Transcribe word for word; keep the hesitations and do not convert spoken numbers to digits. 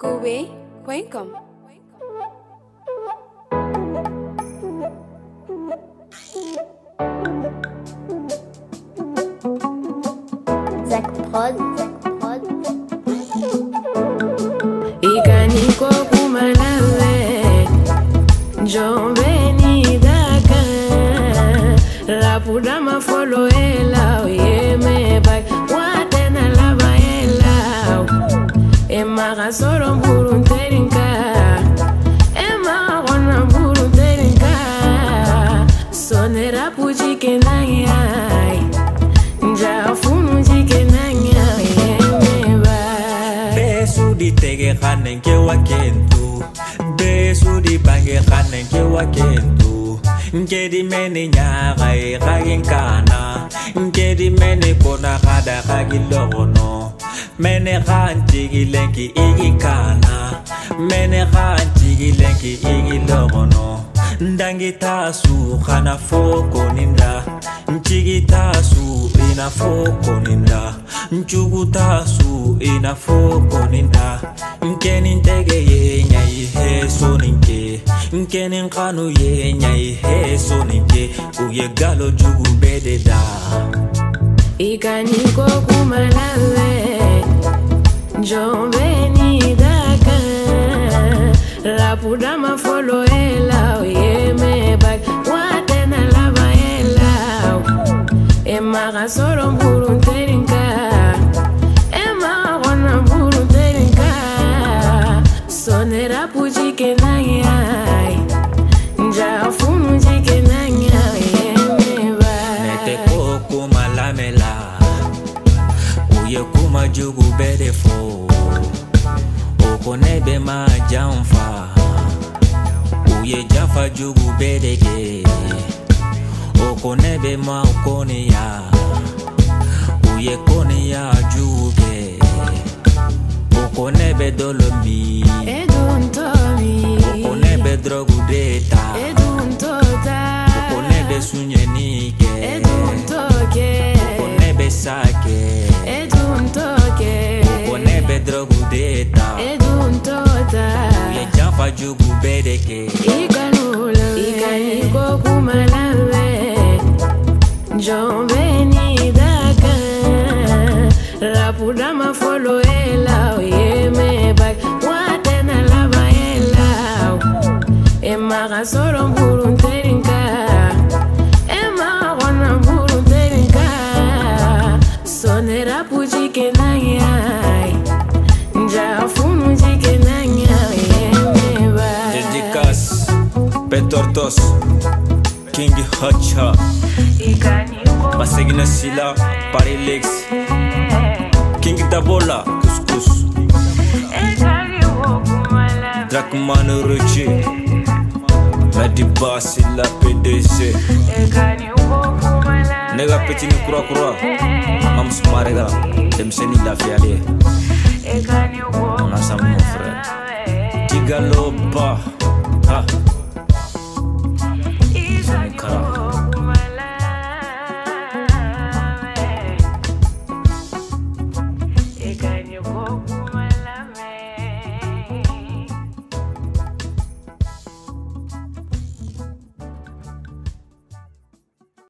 Kobe point com. Zach Prod, Zach Prod. Ikaniko kumalawe Jombeni daka Rapuda ma follow ela Yeme bak Watena lava ela Ema gasoro mburu terinka Ema gona mburu terinka Sonera puji kenayai Njafunu jikenanya Yeme bak Besu di tege khanen ke wakentu Besu di bange khanen ke wakentu Nkedi meni nyaga e kaginkana Nkedi meni kona kada kagilogono Mene khanti lenki igikana Mene khanti lenki igilogono Ndangi tasu khana foko ninda Nchigi tasu ina foko ninda Nchugu tasu ina foko ninda Nkeni ntege ye nyai he soninke Nkeni nkanu ye nyai he soninke Uye galo jugu bededa Ikaniko kumalawe Jombeni daka Rapuda ma follow ela Yeme bak Watena lava ela Ema gasoro mburu terinka Ema gona mburu terinka Sonera puji kenayai Njafunu jikenanyai Yeme bak Nete koko malamela Uye kuma jugu bedefo Oko nebe ma jamfa Uye jafa jugu bedege Oko nebe ma ukoni ya Uye koni ya juge Oko nebe dolomi Edun tomi Oko nebe drogu deta Edun tota Oko nebe sunye nike Edun toke Oko nebe sake Edun toke Oko nebe drogu deta Edun tota Uye jafa jugu bedeke Ikanula Ikaniko kumalawe Jombeni daka Rapuda ma follow ela Yeme bak Watena lava ela Ema gasoro mburu terinka Ema gona mburu terinka Sonera puji kenayai Njafunu jikenanyai Yeme bak Dedicace Petortos King Hacha Masegina Sila Parilix King Dabola Couscous Drakman Ruchi Madiba Sila P D C Nega Petini Kura Kura Mam Sumarega Demseni La Fialie On a ensemble mon frère Tigaloba Ha